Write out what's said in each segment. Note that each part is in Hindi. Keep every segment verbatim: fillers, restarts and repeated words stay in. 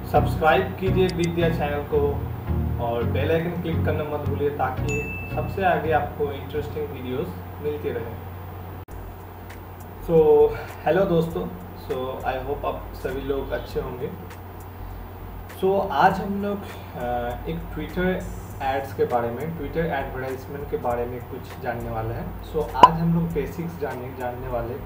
सब्सक्राइब कीजिए विद्या चैनल को और बेल आइकन क्लिक करना मत भूलिए ताकि सबसे आगे आपको इंटरेस्टिंग वीडियोस मिलती रहे। सो हेलो दोस्तों, सो आई होप आप सभी लोग अच्छे होंगे। सो so, आज हम लोग एक ट्विटर एड्स के बारे में, ट्विटर एडवर्टाइजमेंट के बारे में कुछ जानने वाले हैं। सो so, आज हम लोग बेसिक्स जाने जानने वाले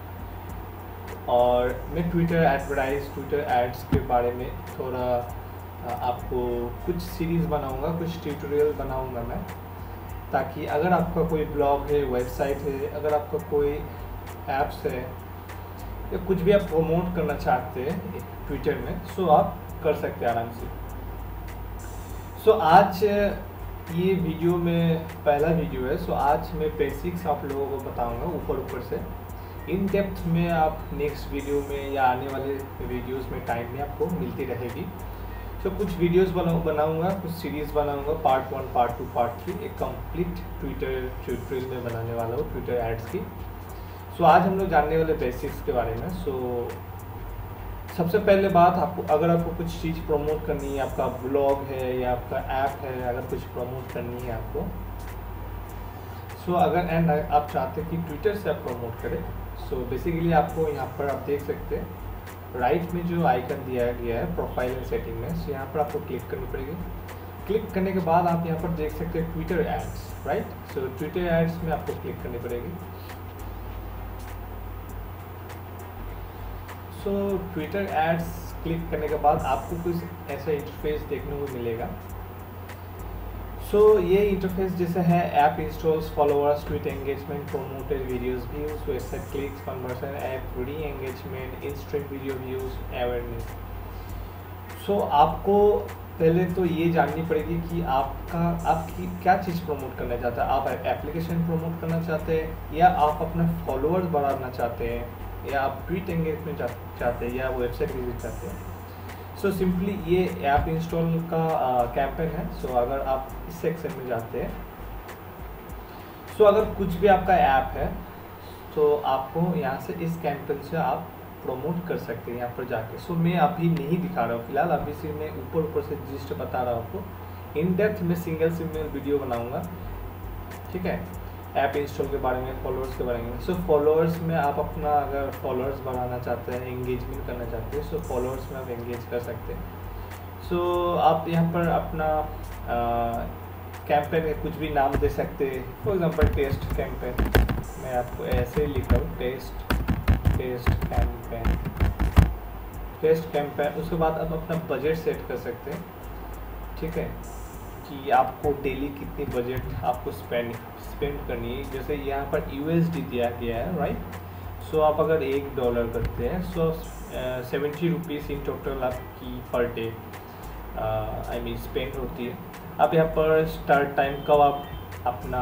और मैं ट्विटर एडवर्टाइज ट्विटर एड्स के बारे में थोड़ा आपको कुछ सीरीज़ बनाऊंगा, कुछ ट्यूटोरियल बनाऊंगा मैं, ताकि अगर आपका कोई ब्लॉग है, वेबसाइट है, अगर आपका कोई ऐप्स है या कुछ भी आप प्रमोट करना चाहते हैं ट्विटर में, सो आप कर सकते हैं आराम से। सो so, आज ये वीडियो में पहला वीडियो है। सो so, आज मैं बेसिक्स आप लोगों को बताऊंगा ऊपर ऊपर से। इन डेप्थ में आप नेक्स्ट वीडियो में या आने वाले वीडियोस में टाइम में आपको मिलती रहेगी। सो so, कुछ वीडियोस बनाऊँ बनाऊँगा कुछ सीरीज़ बनाऊँगा, part one, part two, part three, एक कंप्लीट ट्विटर ट्यूटोरियल में बनाने वाला हूँ ट्विटर एड्स की। सो so, आज हम लोग जानने वाले बेसिक्स के बारे में। सो so, सबसे पहले बात, आपको अगर आपको कुछ चीज़ प्रमोट करनी है, आपका ब्लॉग है या आपका ऐप है, अगर कुछ प्रमोट करनी है आपको, सो so, अगर एंड आप चाहते हैं कि ट्विटर से आप प्रमोट करें, सो so, बेसिकली आपको यहाँ पर आप देख सकते हैं राइट में जो आइकन दिया गया है प्रोफाइल एंड सेटिंग में, सो so, यहाँ पर आपको क्लिक करनी पड़ेगी। क्लिक करने के बाद आप यहाँ पर देख सकते हैं Twitter ads, right. So Twitter ads में आपको क्लिक करनी पड़ेगी। सो ट्विटर एड्स क्लिक करने के बाद आपको कुछ ऐसा इंटरफेस देखने को मिलेगा। सो so, ये इंटरफेस जैसे है app installs, followers, tweet engagement, promoted videos, views, website clicks, conversion, app re engagement, instant video views, awareness. So आपको पहले तो ये जाननी पड़ेगी कि आपका आपकी क्या चीज़ प्रमोट करना चाहते हैं। आप एप्लीकेशन प्रमोट करना चाहते हैं या आप अपना फॉलोअर्स बढ़ाना चाहते हैं या आप ट्वीट एंगेजमेंट चाहते हैं या वेबसाइट विजिट चाहते हैं। सो so, सिंपली ये ऐप इंस्टॉल का कैंपेन है। सो so, अगर आप इस सेक्शन में जाते हैं, सो so, अगर कुछ भी आपका ऐप है तो आपको यहाँ से इस कैंपेन से आप प्रमोट कर सकते हैं यहाँ पर जाके। सो so, मैं अभी नहीं दिखा रहा हूँ फिलहाल, अभी सिर्फ मैं ऊपर ऊपर से जिस्ट बता रहा हूँ आपको। इन डेप्थ में सिंगल सिंगल वीडियो बनाऊँगा, ठीक है, ऐप इंस्टॉल के बारे में, फॉलोअर्स के बारे में। सो so, फॉलोअर्स में आप अपना अगर फॉलोअर्स बढ़ाना चाहते हैं, एंगेजमेंट करना चाहते हैं, सो so, फॉलोअर्स में आप एंगेज कर सकते हैं। सो so, आप यहाँ पर अपना कैंपेन में कुछ भी नाम दे सकते हैं। फॉर एग्जांपल टेस्ट कैंपेन, मैं आपको ऐसे ही लिखा हूँ, test test campaign test campaign. उसके बाद आप अपना बजट सेट कर सकते हैं, ठीक है, कि आपको डेली कितनी बजट आपको स्पेंड स्पेंड करनी है। जैसे यहाँ पर यूएसडी दिया गया है, राइट। सो आप अगर एक डॉलर करते हैं, so seventy rupees in total आपकी per day I mean spend होती है। आप यहाँ पर स्टार्ट टाइम, कब आप अपना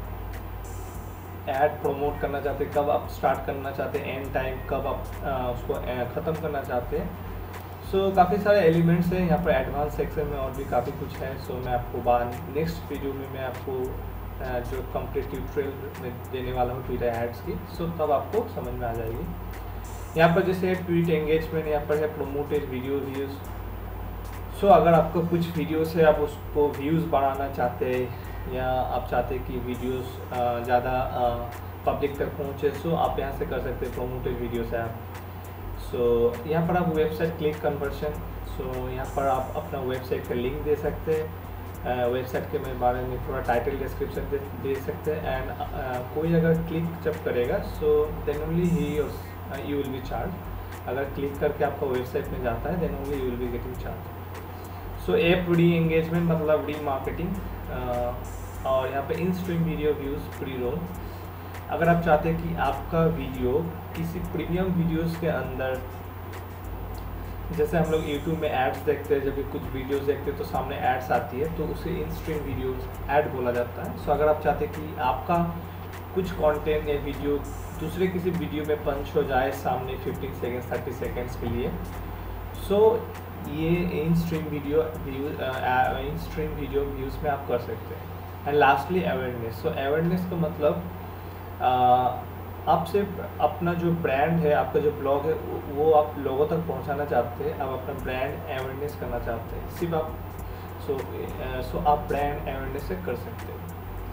ऐड प्रमोट करना चाहते हैं, कब आप स्टार्ट करना चाहते हैं, एंड टाइम कब आप uh, उसको ख़त्म करना चाहते हैं। सो so, काफ़ी सारे एलिमेंट्स हैं यहाँ पर एडवांस सेक्शन में, और भी काफ़ी कुछ है। सो so, मैं आपको बाद नेक्स्ट वीडियो में मैं आपको uh, जो कंप्लीट ट्यूटोरियल में देने वाला हूँ ट्विटर एड्स की, सो so, तब आपको समझ में आ जाएगी। यहाँ पर जैसे ट्वीट एंगेजमेंट, यहाँ पर है प्रोमोटेड वीडियो व्यूज़। सो अगर आपको कुछ वीडियोस है, आप उसको व्यूज़ बढ़ाना चाहते हैं या आप चाहते हैं कि वीडियोस ज़्यादा पब्लिक तक पहुँचे, सो so, आप यहाँ से कर सकते हैं प्रोमोटेड वीडियोस है आप। सो so, यहाँ पर आप वेबसाइट क्लिक कन्वर्शन, सो यहाँ पर आप अपना वेबसाइट का लिंक दे सकते हैं, वेबसाइट के बारे में थोड़ा टाइटल डिस्क्रिप्शन दे, दे सकते हैं। एंड uh, कोई अगर क्लिक जब करेगा, सो देन ओनली ही यू विल बी चार्ज। अगर क्लिक करके आपका वेबसाइट में जाता है, then only you will be getting charge. So app re engagement मतलब री मार्केटिंग, और यहाँ पे in stream video views pre roll. अगर आप चाहते हैं कि आपका वीडियो किसी प्रीमियम वीडियोस के अंदर, जैसे हम लोग यूट्यूब में एड्स देखते हैं, जब भी कुछ वीडियोस देखते हैं तो सामने एड्स आती है, तो उसे इन स्ट्रीम वीडियोस ऐड बोला जाता है। सो so, अगर आप चाहते हैं कि आपका कुछ कंटेंट या वीडियो दूसरे किसी वीडियो में पंच हो जाए सामने फिफ्टीन सेकेंड्स थर्टी सेकेंड्स के लिए, सो so, ये in stream video view in stream video views में आप कर सकते हैं। And lastly awareness. So awareness का मतलब आप सिर्फ अपना जो ब्रांड है, आपका जो ब्लॉग है, वो आप लोगों तक पहुंचाना चाहते हैं, आप अपना ब्रांड अवेयरनेस करना चाहते हैं, सिर्फ आप सो सो आप ब्रांड अवेयरनेस से कर सकते हैं।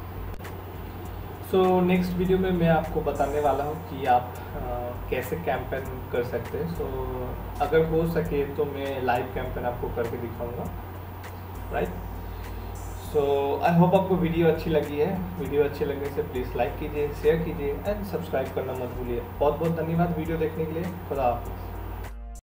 सो नेक्स्ट वीडियो में मैं आपको बताने वाला हूँ कि आप आ, कैसे कैंपेन कर सकते हैं। सो so, अगर हो सके तो मैं लाइव कैंपेन आपको करके दिखाऊंगा, राइट। सो आई होप आपको वीडियो अच्छी लगी है। वीडियो अच्छी लगने से प्लीज़ लाइक कीजिए, शेयर कीजिए एंड सब्सक्राइब करना मत भूलिए। बहुत बहुत धन्यवाद वीडियो देखने के लिए। खुदा हाफिज़।